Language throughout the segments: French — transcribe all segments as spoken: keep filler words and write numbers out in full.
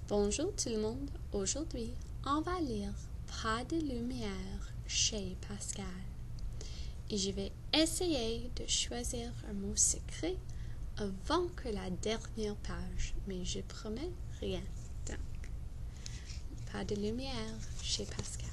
Bonjour tout le monde, aujourd'hui on va lire Pas de lumière chez Pascal et je vais essayer de choisir un mot secret avant que la dernière page, mais je promets rien. Donc, Pas de lumière chez Pascal.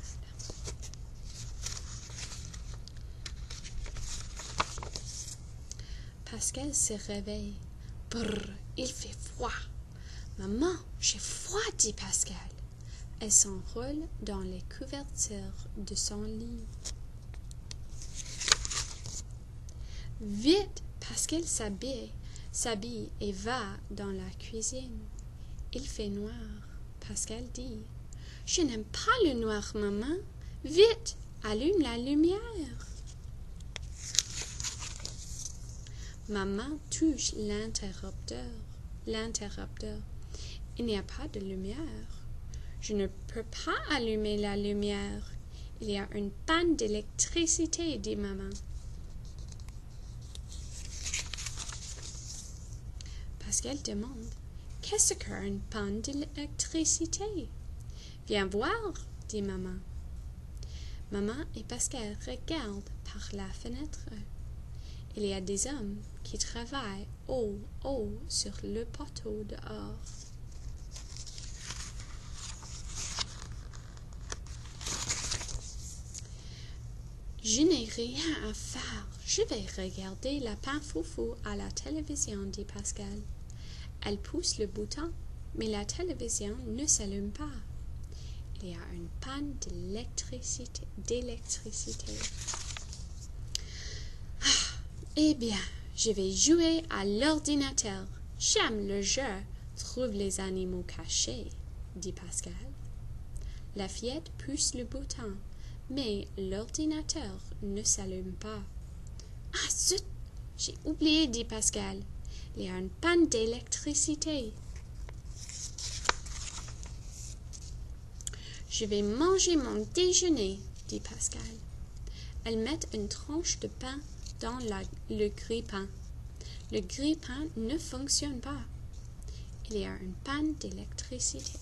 Pascal se réveille. Brrr, il fait froid. Maman, j'ai froid, dit Pascal. Elle s'enroule dans les couvertures de son lit. Vite, Pascal s'habille, s'habille et va dans la cuisine. Il fait noir. Pascal dit, « Je n'aime pas le noir, maman. Vite, allume la lumière. » Maman touche l'interrupteur. L'interrupteur. Il n'y a pas de lumière. Je ne peux pas allumer la lumière. Il y a une panne d'électricité, dit maman. Pascal demande, qu'est-ce qu'une panne d'électricité? Viens voir, dit maman. Maman et Pascal regardent par la fenêtre. Il y a des hommes qui travaillent haut, haut sur le poteau dehors. Je n'ai rien à faire. Je vais regarder Lapin Foufou à la télévision, dit Pascal. Elle pousse le bouton, mais la télévision ne s'allume pas. Il y a une panne d'électricité. d'électricité. Ah, eh bien, je vais jouer à l'ordinateur. J'aime le jeu. Trouve les animaux cachés, dit Pascal. La fillette pousse le bouton, mais l'ordinateur ne s'allume pas. Ah zut, j'ai oublié, dit Pascal. Il y a une panne d'électricité. Je vais manger mon déjeuner, dit Pascal. Elle met une tranche de pain dans la, le grille-pain. Le grille-pain ne fonctionne pas. Il y a une panne d'électricité.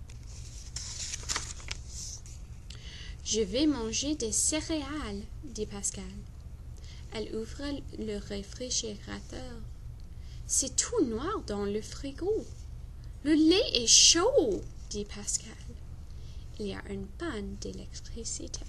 Je vais manger des céréales, dit Pascal. Elle ouvre le réfrigérateur. C'est tout noir dans le frigo. Le lait est chaud, dit Pascal. Il y a une panne d'électricité.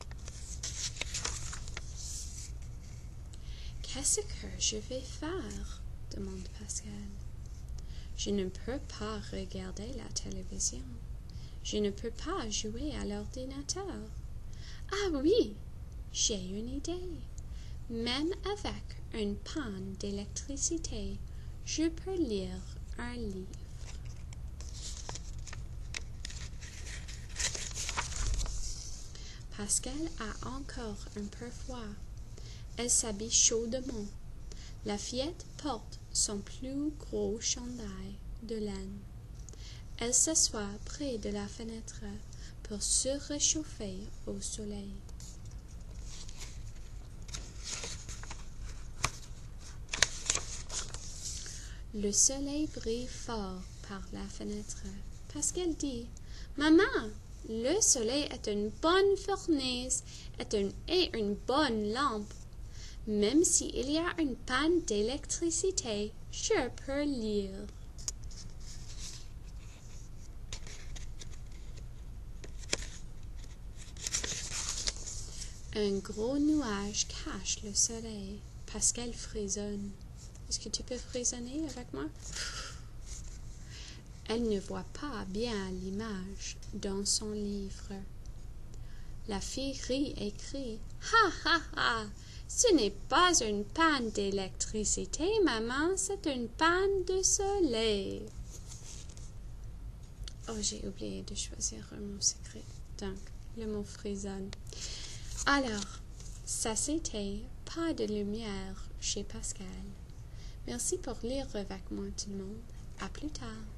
Qu'est-ce que je vais faire? Demande Pascal. Je ne peux pas regarder la télévision. Je ne peux pas jouer à l'ordinateur. Ah oui, j'ai une idée. Même avec une panne d'électricité, je peux lire un livre. Pascal a encore un peu froid. Elle s'habille chaudement. La fillette porte son plus gros chandail de laine. Elle s'assoit près de la fenêtre pour se réchauffer au soleil. Le soleil brille fort par la fenêtre. Pascal dit, « Maman, le soleil est une bonne fournaise est une, et une bonne lampe. Même s'il y a une panne d'électricité, je peux lire. » Un gros nuage cache le soleil. Pascal frissonne. Est-ce que tu peux frissonner avec moi? Elle ne voit pas bien l'image dans son livre. La fille rit et crie. Ha ha ha! Ce n'est pas une panne d'électricité, maman, c'est une panne de soleil. Oh, j'ai oublié de choisir un mot secret. Donc, le mot frissonne. Alors, ça c'était Pas de lumière chez Pascal. Merci pour lire avec moi tout le monde. À plus tard.